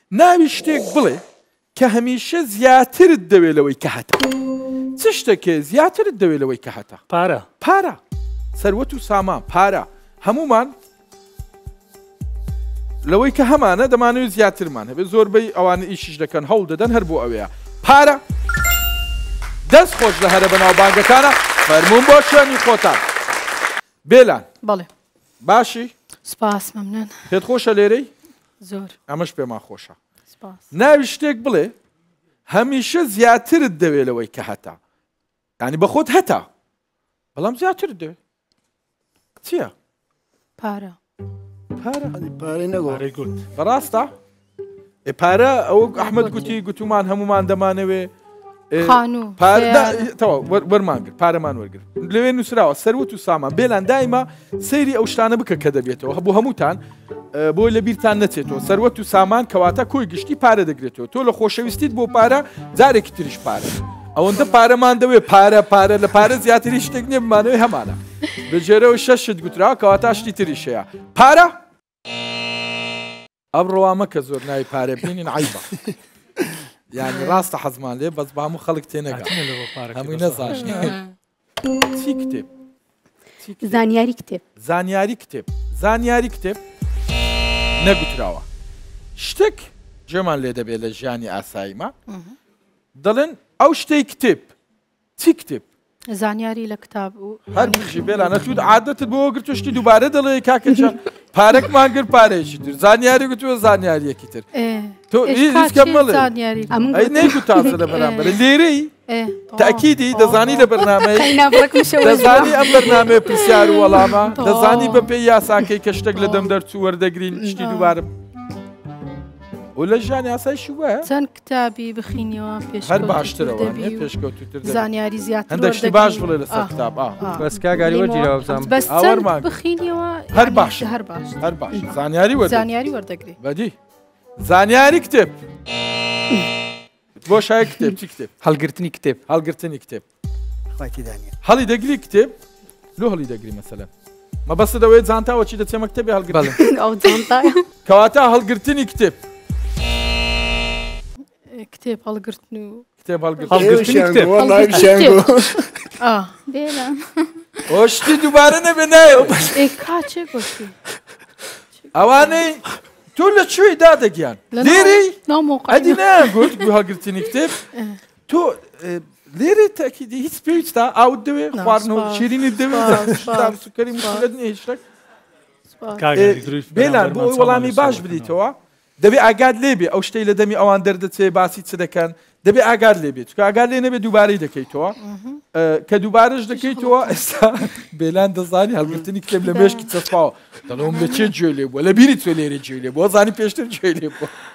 ناوی شتێک بڵێ کە هەمیشە زیاترت دەوێت لەوەی کە هەتا. چ شتێکێ زیاترت دەوێت لەوەی کە هەتا؟ پارە، سەروەت و سامان، پارە. هەمومان لەوەی کە هەمانە دەمانەوێت زیاترمان هەبێت. زۆربەی ئەوانە ئیشیش دەکەن هەوڵ دەدەن هەر بۆ ئەوەیە. پارە دەست خۆش لە هەرە بەناوبانگەکانە فەرموون بۆ شوێنی خۆتان. بێلان بەڵێ باشی؟ سپاس مەمنون. پێت خۆشە لێرەی؟ زۆر. ئەمەش پێمان خۆشە. سپاس. ناوی شتێک بڵێ هەمیشە زیاترت دەوێت لەوەی کە هەتا. یعنی بە خۆت هەتا بەڵام زیاترت دەوێت. چییە؟ پارە. پارەی نەگۆ بەڕاستە؟ پارە ئەوە ئەحمەد گوتی گوتومان هەمومان دەمانەوێ خانوو تەوا وەرمانگر پارەمان وەرگر لەوێ نووسراوە سەروەت و سامان. بێلان دایما سەیری ئەو شتانە بکە کە دەبێتەوە بۆ هەمووتان بۆی لە بیرتان نەچێتەوە. سەروەت و سامان کەواتە کۆی گشتی پارە دەگرێتەوە. تۆ لە خۆشەویستیت بۆ پارە جارێکی تریش پارە. ئەوەندە پارەمان دەوێت پارە لە پارە زیاتری شتێک نییە بمانەوەی هەمانە. بەجێرەوە شەشت گوتراوە کەواتە شتی تریشەیە. پارە ئەمڕۆوا مەکە زۆر ناوی پارە بینین عیبە. یعنی ڕاستە حەزمان لێ بەس بە هەموو خەڵک تێنەگا هەمووی نەزانین. چی کتێب؟ زانیاری کتێب. زانیاری کتێب. زانیاری کتێب نەگوتراوە. شتێک جێمان لێ دەبێت لە ژیانی ئاساییمە دەڵێن ئەو شتەی کتێب. چی کتێب؟ زانیاری لە کتاب و هەر بژی بێلانە تو عادەتت بۆ گرتوشتی دووبارە دەڵێ کاکەچە پارێکمان گر پارێکی تر زانیاری گوتووە زانیاریەکی تر. تۆ هیچ کەم مەڵێ ئەی نەیگوت تازە لە بەرامبەرە لێرەی تاکیدی دەزانی لە بەرنامەی دەزانی ئەم بەرنامەیە پرسیار و وەڵامە دەزانی بە پێی یاساکەی کە شتێک لە دەم دەرچوو وەردەگرین شتی دووبارە و لە ژیانی ئاسایشی وایە چەند کتابی بخینیەوە هەر باشترەوە پێشکەوتوتر زانیاری زیاتر هەندێکشتی باش بڵێ لەسەر کتاب بەسکا گاری وەرگیرەوە بزانم بەس چەند بخینیەوە هەر باش هەر باش زانیاری وەردەگری بەدی زانیاری کتێب بۆ شای کتێب چی کتێب؟ هەڵگرتنی کتێب. هەڵگرتنی کتێب هەڵی دەگری کتێب لۆ هەڵی دەگری مەسەلەن مەبەستە دەوێت زانتاوە چی دەچێمە کتێبی هەڵگرتن کەواتە هەڵگرتنی کتێب کتێب هەڵگرتن و کتێب هەڵگرتنی کتێب ئۆشتی دووبارە نەبێ نایە کاچێک گوتی ئەوانەی تۆ لە کوێی دادەگیان لێرەی ئەدی نایگوت هەڵگرتنی کتێب تۆ لێرە تاکیدی هیچ پێویستە ئاوت دەوێت خواردنەوە شیرینی دەوێت سوکەری مشکلت نییە هیچ بێلان بۆ ئەوی وەڵامی باش بدیتەوە دەبێ ئاگاد لێبێ ئەو شتەی لە دەمی ئەوان دەردەچێ باسی چ دەکەن دەبێ ئاگاد لێبێت چکە ئاگاد لێ نەبێ دووبارەی دەکەیتەوە کە دووبارەش دەکەیتەوە ئێستا بێلان دەزانی هەڵگرتنی کتێب لە مێشکی چەسپاوە دەڵێم لە چێ گوێ لێ بووە لە بیری توێ لێرە گوێ لێ بۆ زانی پێشتر گوێ لێ بووە